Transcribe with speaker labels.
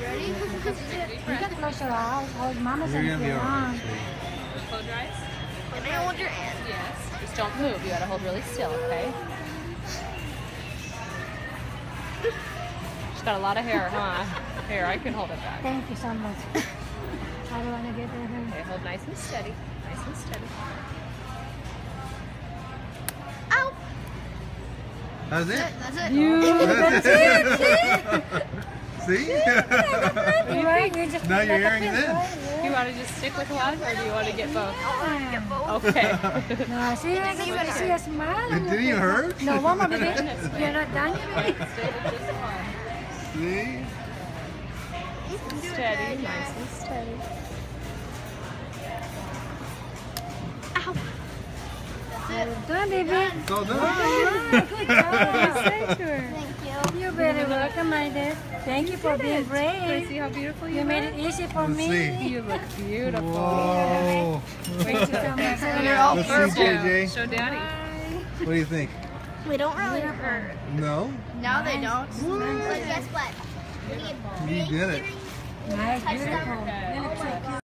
Speaker 1: ready?
Speaker 2: You can close your eyes. Hold mama's
Speaker 3: You're
Speaker 2: in
Speaker 3: gonna be
Speaker 2: your
Speaker 3: alright.
Speaker 2: arm.
Speaker 3: Sweetie.
Speaker 1: Close your eyes.
Speaker 4: Can I hold your hand?
Speaker 1: Yes. Just don't move. You gotta hold really still, okay? She's got a lot of hair, huh? Here, I can hold it back.
Speaker 2: Thank you so much. I don't want to get her hair.
Speaker 1: Okay, hold nice and steady. Nice and steady.
Speaker 4: Ow!
Speaker 3: How's it?
Speaker 4: That's it.
Speaker 3: See?
Speaker 2: Right? You just
Speaker 3: Now you're
Speaker 2: let the
Speaker 3: hearing
Speaker 2: kids,
Speaker 3: this.
Speaker 2: right?
Speaker 1: Do you want to just stick with one, or do you want to get both?
Speaker 4: Get both.
Speaker 1: Okay.
Speaker 2: No, see, I can see a smile.
Speaker 3: It didn't even hurt?
Speaker 2: No, one more baby.
Speaker 1: Goodness,
Speaker 2: You're not done yet.
Speaker 3: See?
Speaker 1: Steady, nice and steady.
Speaker 4: Ow!
Speaker 2: Well done, baby.
Speaker 3: It's all done.
Speaker 2: Good job.
Speaker 1: Say to her.
Speaker 4: Thank you.
Speaker 2: You're very welcome, my dear. Thank you for being
Speaker 1: Can I
Speaker 2: brave.
Speaker 1: see how beautiful you
Speaker 2: You
Speaker 1: look?
Speaker 2: made it easy for
Speaker 3: Let's
Speaker 2: me.
Speaker 3: see.
Speaker 1: You look beautiful.
Speaker 3: Whoa.
Speaker 2: Thank you so much.
Speaker 4: You're all
Speaker 3: Let's see,
Speaker 4: purple.
Speaker 3: JJ.
Speaker 1: Show Daddy.
Speaker 3: What do you think?
Speaker 4: We don't really hurt.
Speaker 3: No?
Speaker 4: No, they don't. But guess what?
Speaker 3: You did it.
Speaker 2: Nice, beautiful.
Speaker 1: Okay.
Speaker 2: You look so cute.